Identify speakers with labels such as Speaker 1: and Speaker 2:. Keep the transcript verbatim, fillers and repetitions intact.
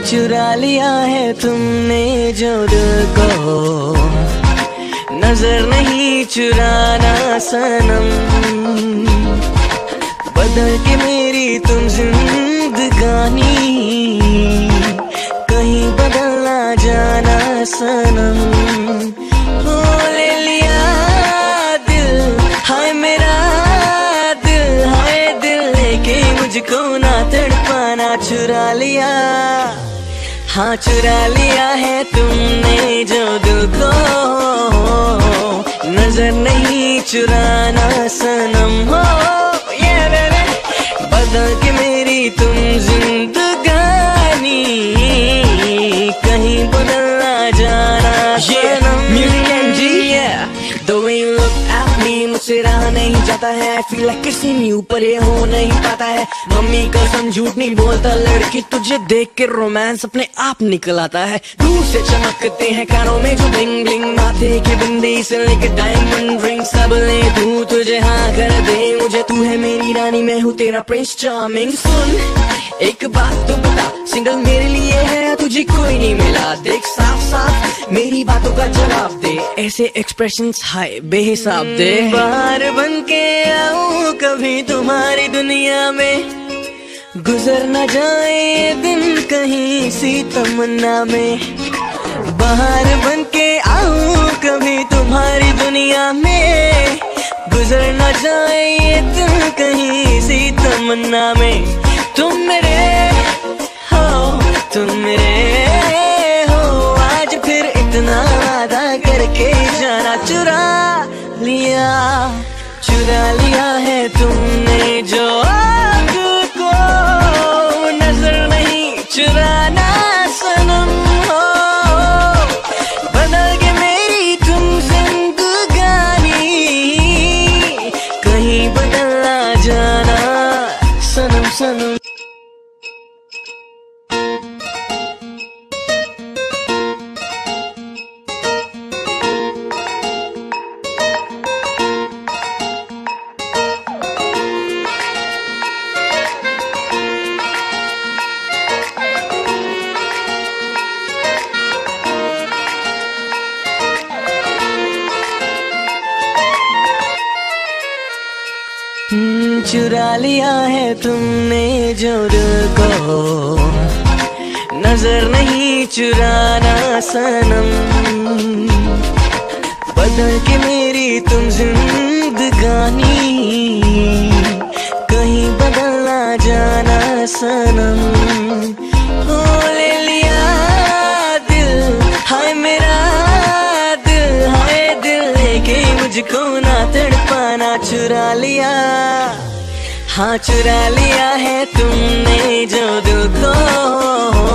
Speaker 1: चुरा लिया है तुमने जो दिल को, नजर नहीं चुराना सनम। बदल के मेरी तुम जिंदगानी, कहीं बदल ना जाना सनम। ओ ले लिया दिल, हाय मेरा दिल, हाय दिल लेके मुझको ना तड़पाना। चुरा लिया, हाँ चुरा लिया है तुमने जो दिल को, नजर नहीं चुराना सनम। हो ये मेरे बदल के मेरी तुम जिंदगानी, कहीं बदल ना जाना सनम। म्यूजिक एंजी, the way you look at me, मुझसे रहा नहीं जाता है। I feel like किसी न्यू पर ये हो नहीं पाता है। मम्मी कसम झूठ नहीं बोलता, लड़की तुझे देख के रोमांस अपने आप निकल आता है। दूर से चमकते हैं कानों में जो ब्लिंग ब्लिंग, माथे की बिंदी से लेके डायमंड रिंग, सब ले तू तुझे हाँ कर दे मुझे। तू है मेरी रानी, मैं हूँ तेरा प्रिंस चार्मिंग। सुन एक बात तो बता, सिंगल मेरे लिए है, तुझे कोई नहीं मिला। देख साफ साफ मेरी बातों का जवाब दे, ऐसे एक्सप्रेशंस हाय बेहिसाब दे। बाहर बन के आऊं कभी तुम्हारी दुनिया में, गुजर न जाए दिन कहीं सी तमन्ना में। बाहर बन के आऊं कभी तुम्हारी दुनिया में, गुजर न जाए दिन कहीं सी तमन्ना में। तुम मेरे हो, तुम मेरे हो, आज फिर इतना वादा करके जाना। चुरा लिया, चुरा लिया है तुमने जो दिल को, नजर नहीं चुराना सनम। हो बदल के मेरी तुम जिंदगानी, कहीं बदल ना जाना सनम सनम। चुरा लिया है तुमने जो दिल को, नजर नहीं चुराना सनम। बदल के मेरी तुम जिंदगानी, कहीं बदल ना जाना सनम। ओ ले लिया दिल, हाय मेरा दिल, हाय दिल लेके मुझको ना तड़पाना। चुरा लिया, हाँ चुरा लिया है तुमने जो दिल को।